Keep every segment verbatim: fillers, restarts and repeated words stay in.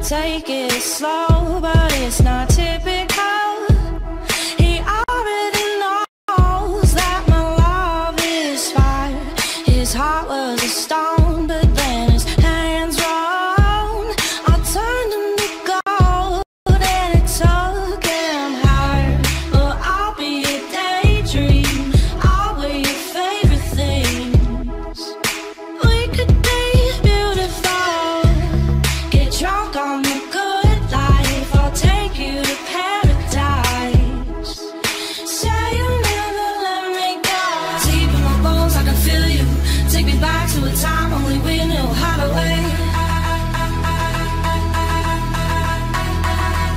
take it slow, but it's not typical. He already knows that my love is fire. His heart was a stone, but then his hands were on. I turned him to gold and it took him higher. But I'll be a daydream, I'll wear your favorite things. We could be beautiful, get drunk on the good life. I'll take you to paradise. Say you'll never let me go. Deep in my bones I can feel you. Take me back to a time only we knew how to wait.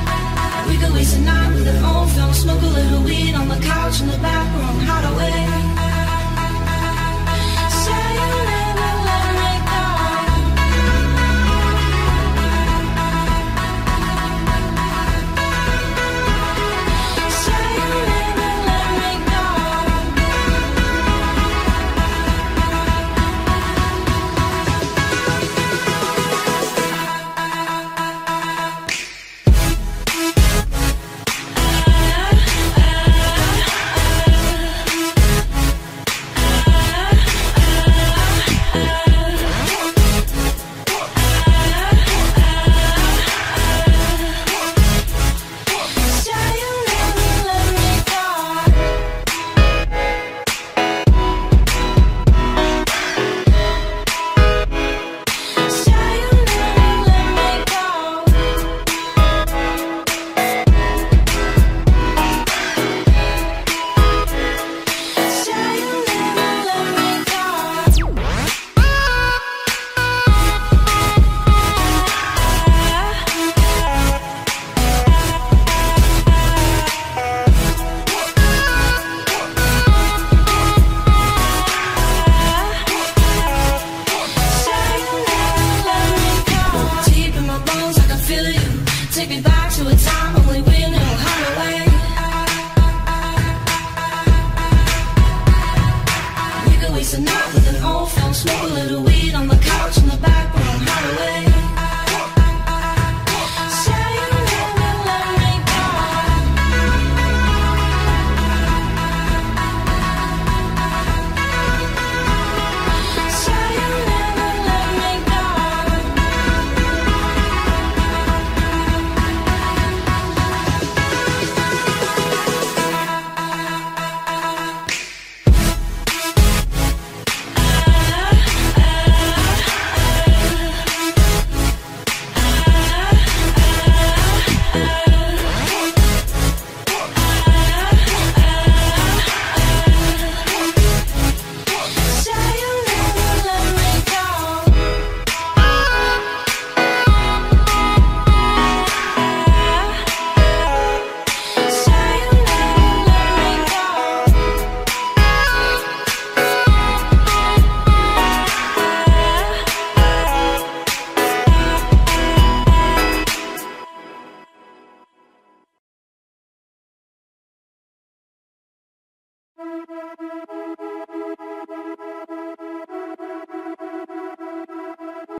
We could waste a night with an old film, smoke a little weed on the couch in the back room, how to wait.